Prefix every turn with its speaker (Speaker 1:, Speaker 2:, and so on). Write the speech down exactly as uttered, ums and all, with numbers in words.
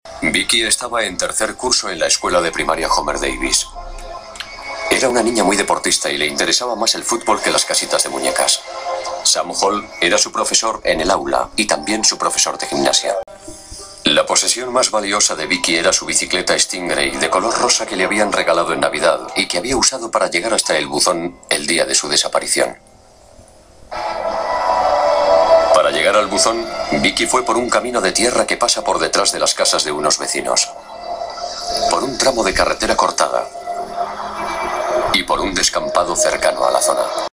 Speaker 1: Vicky estaba en tercer curso en la escuela de primaria Homer Davis. Era una niña muy deportista y le interesaba más el fútbol que las casitas de muñecas. Sam Hall era su profesor en el aula y también su profesor de gimnasia. La posesión más valiosa de Vicky era su bicicleta Stingray de color rosa que le habían regalado en Navidad y que había usado para llegar hasta el buzón el día de su desaparición. Para llegar al buzón, Vicky fue por un camino de tierra que pasa por detrás de las casas de unos vecinos, por un tramo de carretera cortada y por un descampado cercano a la zona.